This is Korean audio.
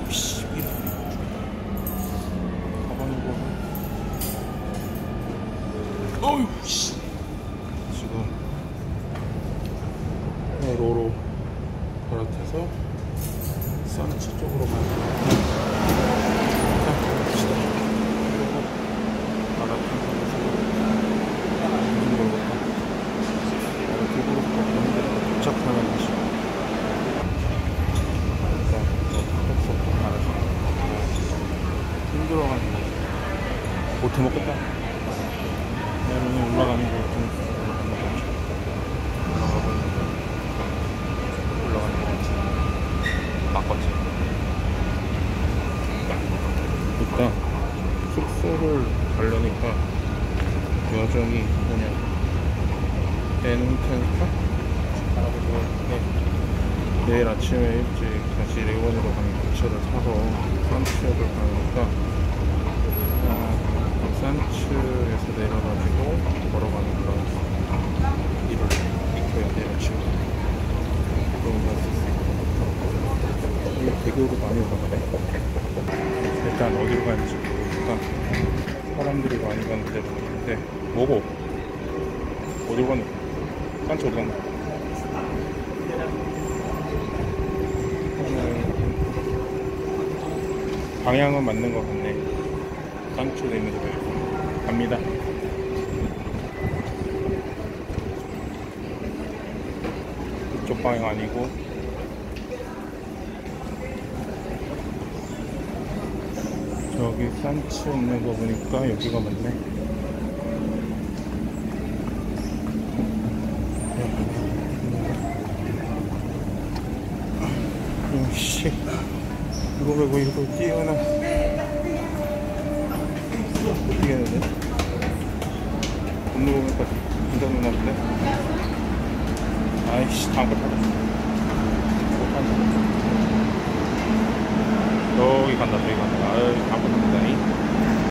씨, 가방이고. 어휴, 씨. 지금 로로 갈아타서 산치 쪽으로 가는 거예요. 일단 가봅시다. 그리고 갈아타서 무슨 걸까? 그쪽으로 가는데 도착하는 것이 힘들어가는 거 못해먹겠다. 내년에 올라가는 거 좀 올라가는 거 같지. 바꿨지. 일단 숙소를 가려니까 여정이 뭐냐 배는 타니까 알아보고 내일 아침에 일찍 다시 레원으로 가는 기차를 타서 산치역을 가니까 산츠에서 내려가지고 걸어가는 그런 일을 있고요. 내일 아침에 그런 거 여기 대교로 많이 올라가네. 일단 어디로 가는지 모르니까 사람들이 많이 가는 데로 가는데 뭐고? 어디로 가는 거야? 산츠 어디 가는 거야? 방향은 맞는 것 같네. 산초도 있는 데로 갑니다. 이쪽 방향 아니고 저기 산치 있는 거 보니까 여기가 맞네. 씨, 이거 왜 이거 뛰어나? 못 뛰겠는데? 건너보니까 괜찮나 본데? 아이씨, 다음 걸 타자. 못한다. 저기 간다, 저기 간다. 아유, 다음 걸 탄다.